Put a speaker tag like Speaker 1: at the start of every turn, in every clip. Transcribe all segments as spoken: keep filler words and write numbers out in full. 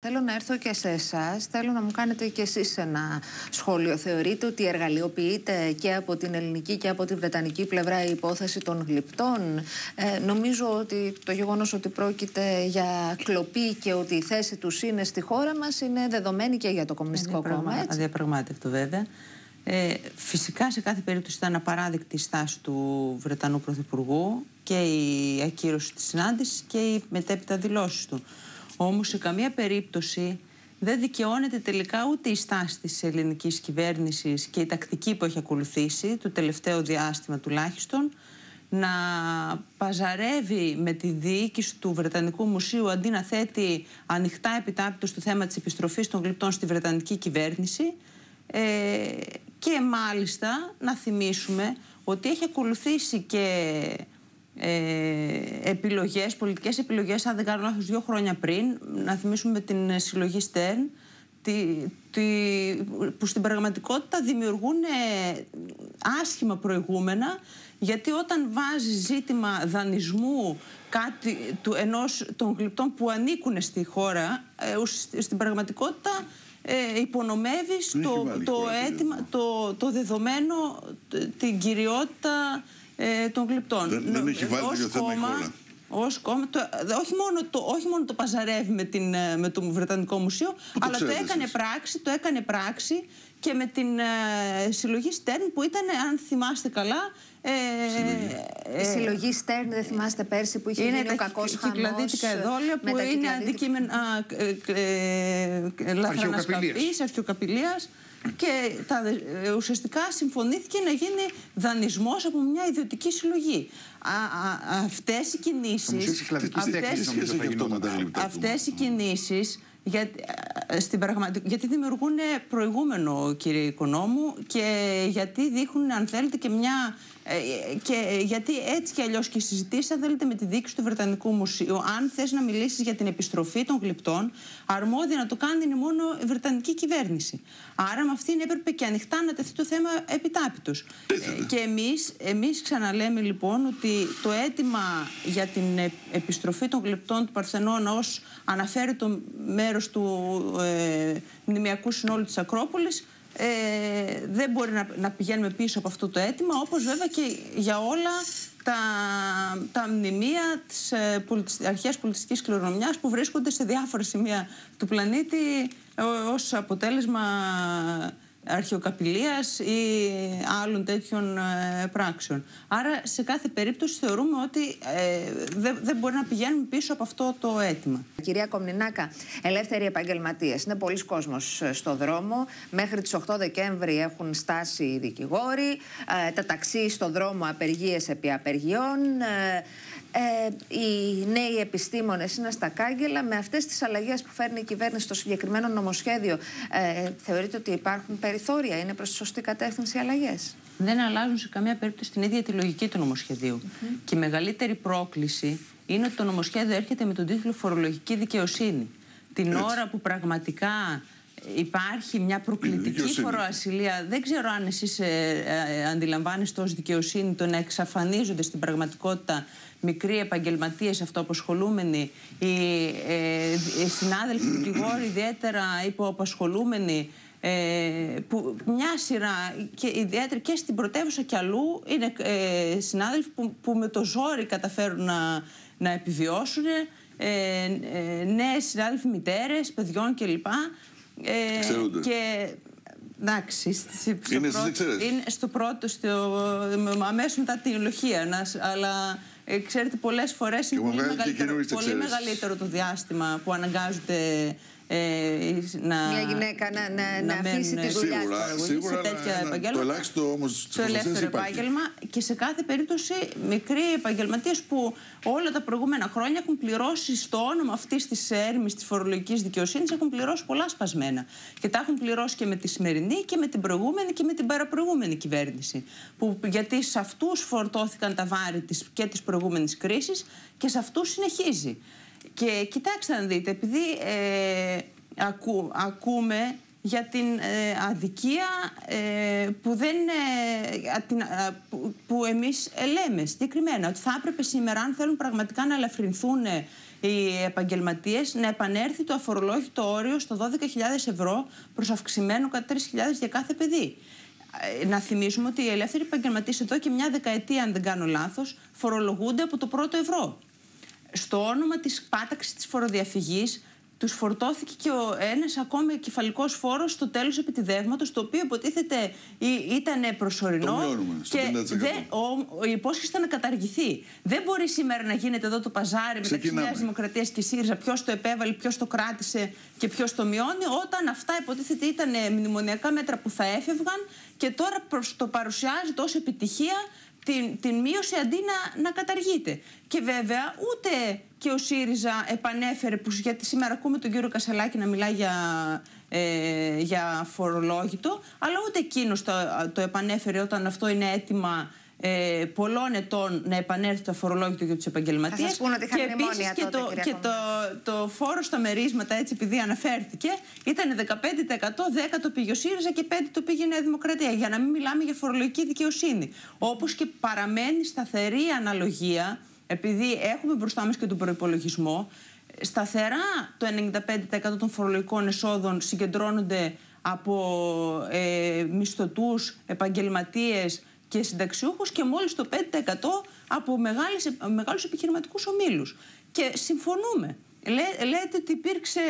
Speaker 1: Θέλω να έρθω και σε εσάς. Θέλω να μου κάνετε και εσείς ένα σχόλιο. Θεωρείτε ότι εργαλειοποιείται και από την ελληνική και από την βρετανική πλευρά η υπόθεση των γλυπτών? Ε, νομίζω ότι το γεγονός ότι πρόκειται για κλοπή και ότι η θέση τους είναι στη χώρα μας είναι δεδομένη και για το Κομμουνιστικό Κόμμα. Έτσι.
Speaker 2: Αδιαπραγμάτευτο βέβαια. Ε, φυσικά σε κάθε περίπτωση ήταν απαράδεκτη η στάση του Βρετανού Πρωθυπουργού και η ακύρωση της συνάντησης και οι μετέπειτα δηλώσεις του. Όμως σε καμία περίπτωση δεν δικαιώνεται τελικά ούτε η στάση της ελληνικής κυβέρνησης και η τακτική που έχει ακολουθήσει το τελευταίο διάστημα τουλάχιστον να παζαρεύει με τη διοίκηση του Βρετανικού Μουσείου αντί να θέτει ανοιχτά επιτάπητο στο θέμα της επιστροφής των γλυπτών στη Βρετανική κυβέρνηση. Ε, και μάλιστα να θυμίσουμε ότι έχει ακολουθήσει και ε, επιλογές, πολιτικές επιλογές, αν δεν κάνω λάθος, δύο χρόνια πριν, να θυμίσουμε την συλλογή Stern, τη, τη, που στην πραγματικότητα δημιουργούν ε, άσχημα προηγούμενα, γιατί όταν βάζει ζήτημα δανεισμού κάτι, του, ενός των γλυπτών που ανήκουν στη χώρα, ε, στην πραγματικότητα Ε, υπονομεύεις το, το, αίτημα, το, το δεδομένο, την κυριότητα ε, των γλυπτών.
Speaker 3: Δεν, δεν έχει βάλει
Speaker 2: ως
Speaker 3: το θέμα
Speaker 2: κόμμα,
Speaker 3: η χώρα.
Speaker 2: Ως κόμμα, το, όχι, μόνο το, όχι μόνο το παζαρεύει με, την, με το Βρετανικό Μουσείο,
Speaker 3: Πού
Speaker 2: αλλά
Speaker 3: το
Speaker 2: το έκανε, πράξη, το έκανε πράξη και με την ε, συλλογή Stern που ήταν, αν θυμάστε καλά, Ε,
Speaker 1: ε, η συλλογή Stern, δεν θυμάστε πέρσι που είχε
Speaker 2: είναι
Speaker 1: γίνει ο κακός χαμός?
Speaker 2: κυκλαδίτικα εδόλια που είναι αντικείμενα λαθρανασκαπής, αρχαιοκαπηλείας και τα, ε, ουσιαστικά συμφωνήθηκε να γίνει δανεισμός από μια ιδιωτική συλλογή. Α, α, αυτές οι κινήσεις αυτές, αυτές οι κινήσεις για, στην πραγματικ... γιατί δημιουργούν προηγούμενο, κύριε Οικονόμου, και γιατί δείχνουν, αν θέλετε, και μια... και γιατί έτσι κι αλλιώς και συζητήσεις, αν θέλετε, με τη διοίκηση του Βρετανικού Μουσείου, αν θες να μιλήσεις για την επιστροφή των γλυπτών, αρμόδια να το κάνει είναι μόνο η Βρετανική κυβέρνηση. Άρα με αυτήν έπρεπε και ανοιχτά να τεθεί το θέμα επιτάπητος. Ε, και εμείς, εμείς ξαναλέμε λοιπόν ότι το αίτημα για την επιστροφή των γλυπτών του Παρθενώνα, ως αναφέρει το μέρος του ε, μνημειακού συνόλου της Ακρόπολης, Ε, δεν μπορεί να, να πηγαίνουμε πίσω από αυτό το αίτημα, όπως βέβαια και για όλα τα, τα μνημεία της ε, πολιτισ... αρχαίας πολιτιστικής κληρονομιάς που βρίσκονται σε διάφορα σημεία του πλανήτη ε, ως αποτέλεσμα αρχαιοκαπηλείας ή άλλων τέτοιων ε, πράξεων. Άρα σε κάθε περίπτωση θεωρούμε ότι ε, δεν δε μπορεί να πηγαίνουμε πίσω από αυτό το αίτημα.
Speaker 1: Κυρία Κομνηνάκα, ελεύθεροι επαγγελματίες. Είναι πολλοί κόσμος στο δρόμο. Μέχρι τις οκτώ Δεκέμβρη έχουν στάσει οι δικηγόροι. Ε, τα ταξί στο δρόμο, απεργίες επί απεργιών. Ε, Ε, οι νέοι επιστήμονες είναι στα κάγκελα. Με αυτές τις αλλαγές που φέρνει η κυβέρνηση στο συγκεκριμένο νομοσχέδιο, ε, θεωρείτε ότι υπάρχουν περιθώρια, είναι προς τη σωστή κατεύθυνση οι αλλαγές?
Speaker 2: Δεν αλλάζουν σε καμία περίπτωση την ίδια τη λογική του νομοσχεδίου. Mm-hmm. Και η μεγαλύτερη πρόκληση είναι ότι το νομοσχέδιο έρχεται με τον τίτλο Φορολογική Δικαιοσύνη. Την Έτσι. ώρα που πραγματικά υπάρχει μια προκλητική φοροασυλία. Δεν ξέρω αν εσείς ε, ε, αντιλαμβάνεστε ως δικαιοσύνη το να εξαφανίζονται στην πραγματικότητα μικροί επαγγελματίες, αυτοαπασχολούμενοι, οι, ε, οι συνάδελφοι δικηγόροι, ιδιαίτερα υποαπασχολούμενοι, ε, που μια σειρά και ιδιαίτερα και στην πρωτεύουσα και αλλού είναι ε, συνάδελφοι που, που με το ζόρι καταφέρουν να, να επιβιώσουν, ε, ε, νέες συνάδελφοι, μητέρες, παιδιών κλπ. Ε, και εντάξει, στο
Speaker 3: είναι,
Speaker 2: πρώτο, είναι στο πρώτο, στο, αμέσως μετά την ευλογία, αλλά ε, ξέρετε, πολλές φορές είναι πολύ μεγαλύτερο, πολύ μεγαλύτερο το διάστημα που αναγκάζονται ε, να,
Speaker 1: μια γυναίκα να, να, να, να αφήσει τη δουλειά
Speaker 3: σίγουρα, σίγουρα, σε τέτοια ένα, επαγγέλματα. Το ελάχιστο όμως
Speaker 2: το ελεύθερο επάγγελμα και σε κάθε περίπτωση μικροί επαγγελματίες που όλα τα προηγούμενα χρόνια έχουν πληρώσει στο όνομα αυτής της έρμης της φορολογικής δικαιοσύνης, έχουν πληρώσει πολλά σπασμένα. Και τα έχουν πληρώσει και με τη σημερινή και με την προηγούμενη και με την παραπροηγούμενη κυβέρνηση. Που, γιατί σε αυτούς φορτώθηκαν τα βάρη της, και της προηγούμενης κρίσης και σε αυτούς συνεχίζει. Και κοιτάξτε να δείτε, επειδή ε, ακού, ακούμε για την ε, αδικία ε, που, δεν, ε, την, ε, που, που εμείς λέμε συγκεκριμένα ότι θα έπρεπε σήμερα, αν θέλουν πραγματικά να ελαφρυνθούν οι επαγγελματίες να επανέλθει το αφορολόγητο όριο στο δώδεκα χιλιάδες ευρώ προς αυξημένο κατά τρεις χιλιάδες για κάθε παιδί. Να θυμίσουμε ότι οι ελεύθεροι επαγγελματίες εδώ και μια δεκαετία, αν δεν κάνω λάθος, φορολογούνται από το πρώτο ευρώ. Στο όνομα της πάταξης της φοροδιαφυγής, τους φορτώθηκε και ο ένας ακόμη κεφαλικός φόρος στο τέλος επιτιδεύματος, το οποίο υποτίθεται ήταν προσωρινό και δε, ο, η υπόσχεση ήταν να καταργηθεί. Δεν μπορεί σήμερα να γίνεται εδώ το παζάρι μεταξύ Νέας Δημοκρατίας και ΣΥΡΙΖΑ, ποιος το επέβαλε, ποιος το κράτησε και ποιος το μειώνει, όταν αυτά υποτίθεται ήταν μνημονιακά μέτρα που θα έφευγαν και τώρα το παρουσιάζεται ως επιτυχία την, την μείωση αντί να, να καταργείται. Και βέβαια ούτε και ο ΣΥΡΙΖΑ επανέφερε, που γιατί σήμερα ακούμε τον κύριο Κασσαλάκη να μιλάει για, ε, για φορολόγητο, αλλά ούτε εκείνος το, το επανέφερε όταν αυτό είναι αίτημα ε, πολλών ετών να επανέλθει το φορολόγητο για τους επαγγελματίες.
Speaker 1: Θα σας πούνε ότι είχαν
Speaker 2: και επίσης και,
Speaker 1: τότε,
Speaker 2: το, και το, το φόρο στα μερίσματα, έτσι επειδή αναφέρθηκε, ήταν δεκαπέντε τοις εκατό, δέκα τοις εκατό το πήγε ο ΣΥΡΙΖΑ και πέντε τοις εκατό το πήγε η Νέα Δημοκρατία. Για να μην μιλάμε για φορολογική δικαιοσύνη. Όπως και παραμένει σταθερή αναλογία, επειδή έχουμε μπροστά μας και τον προϋπολογισμό, σταθερά το ενενήντα πέντε τοις εκατό των φορολογικών εσόδων συγκεντρώνονται από ε, μισθωτούς, επαγγελματίες και συνταξιούχους και μόλις το πέντε τοις εκατό από μεγάλες, μεγάλους επιχειρηματικούς ομίλους. Και συμφωνούμε. Λέ, λέτε ότι υπήρξε,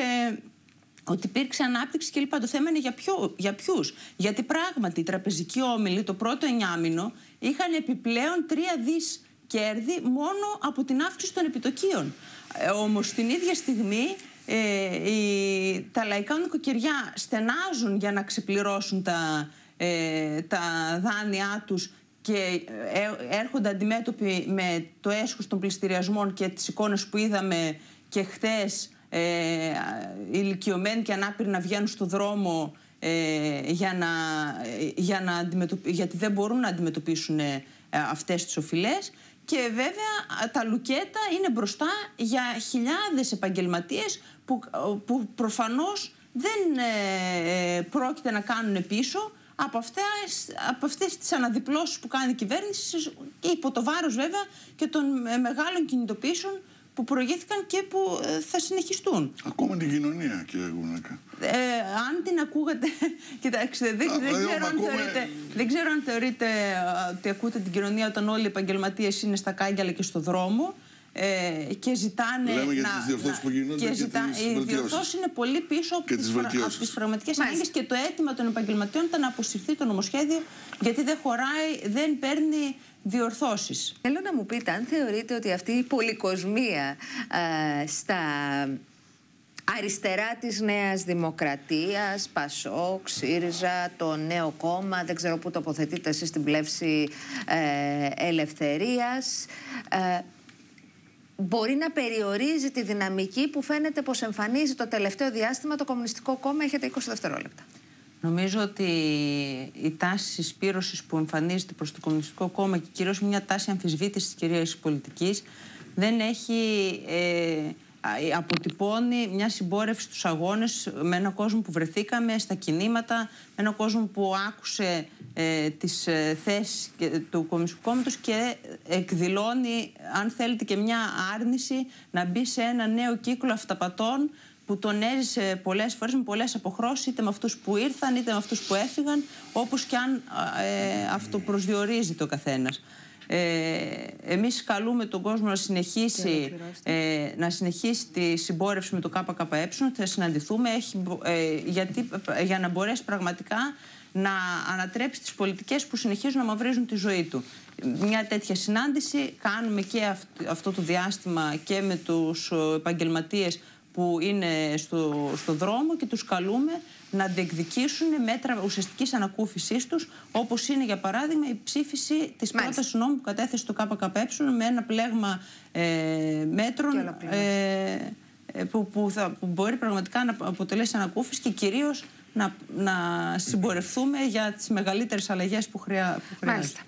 Speaker 2: ότι υπήρξε ανάπτυξη κλπ. Το θέμα είναι για, ποιο, για ποιους. Γιατί πράγματι οι τραπεζικοί όμιλοι το πρώτο εννιάμηνο είχαν επιπλέον τρία δις κέρδη μόνο από την αύξηση των επιτοκίων. Ε, όμως την ίδια στιγμή ε, οι, τα λαϊκά νοικοκυριά στενάζουν για να ξεπληρώσουν τα, ε, τα δάνειά τους και ε, έρχονται αντιμέτωποι με το έσχος των πληστηριασμών και τις εικόνες που είδαμε και χθες, ε, ηλικιωμένοι και ανάπηροι να βγαίνουν στο δρόμο ε, για να, για να αντιμετωπι... γιατί δεν μπορούν να αντιμετωπίσουν ε, αυτές τις οφειλές. Και βέβαια τα λουκέτα είναι μπροστά για χιλιάδες επαγγελματίες που, που προφανώς δεν ε, πρόκειται να κάνουν πίσω από αυτές, από αυτές τις αναδιπλώσεις που κάνει η κυβέρνηση και υπό το βάρος βέβαια και των μεγάλων κινητοποιήσεων που προηγήθηκαν και που ε, θα συνεχιστούν.
Speaker 3: Ακόμα την κοινωνία, κύριε Γουνάκα.
Speaker 2: Ε, αν την ακούγατε, κοιτάξτε, δεν, δεν, ξέρω αν ακούμε... θεωρείτε, δεν ξέρω αν θεωρείτε ότι ακούτε την κοινωνία όταν όλοι οι επαγγελματίες είναι στα κάγκελα και στο δρόμο ε, και ζητάνε.
Speaker 3: Λέμε για
Speaker 2: να,
Speaker 3: τις διορθώσεις που γίνονται και,
Speaker 2: ζητά,
Speaker 3: και τις
Speaker 2: οι διορθώσεις είναι πολύ πίσω από τις, από τις πραγματικές ανάγκες και το αίτημα των επαγγελματιών ήταν να αποσυρθεί το νομοσχέδιο γιατί δεν χωράει, δεν παίρνει διορθώσεις.
Speaker 1: Θέλω να μου πείτε αν θεωρείτε ότι αυτή η πολυκοσμία ε, στα αριστερά της Νέας Δημοκρατίας, Πασόκ, ΣΥΡΙΖΑ, το Νέο Κόμμα, δεν ξέρω πού τοποθετείτε εσείς στην πλεύση ε, ελευθερίας, ε, μπορεί να περιορίζει τη δυναμική που φαίνεται πως εμφανίζει το τελευταίο διάστημα το Κομμουνιστικό Κόμμα? Έχετε είκοσι δευτερόλεπτα.
Speaker 2: Νομίζω ότι η τάση συσπήρωσης που εμφανίζεται προς το Κομμουνιστικό Κόμμα και κυρίως μια τάση αμφισβήτησης της κυρίαρχης πολιτικής δεν έχει... Ε, αποτυπώνει μια συμπόρευση στους αγώνες με έναν κόσμο που βρεθήκαμε στα κινήματα, με έναν κόσμο που άκουσε ε, τις ε, θέσεις του Κομμουνιστικού Κόμματος και εκδηλώνει, αν θέλετε, και μια άρνηση να μπει σε ένα νέο κύκλο αυταπατών που τον έζησε πολλές φορές με πολλές αποχρώσεις, είτε με αυτούς που ήρθαν είτε με αυτούς που έφυγαν, όπως και αν ε, αυτοπροσδιορίζει το καθένας. Ε, εμείς καλούμε τον κόσμο να συνεχίσει, ε, να συνεχίσει τη συμπόρευση με το ΚΚΕ, θα συναντηθούμε έχει, ε, γιατί, για να μπορέσει πραγματικά να ανατρέψει τις πολιτικές που συνεχίζουν να μαυρίζουν τη ζωή του. Μια τέτοια συνάντηση κάνουμε και αυ, αυτό το διάστημα και με τους επαγγελματίες που είναι στο, στο δρόμο και τους καλούμε να διεκδικήσουν μέτρα ουσιαστικής ανακούφισης τους, όπως είναι για παράδειγμα η ψήφιση της πρότασης νόμου που κατέθεσε το ΚΚΕ με ένα πλέγμα ε, μέτρων ε, που, που, θα, που μπορεί πραγματικά να αποτελέσει ανακούφιση και κυρίως να, να συμπορευτούμε για τις μεγαλύτερες αλλαγές που, χρειά, που χρειάζεται.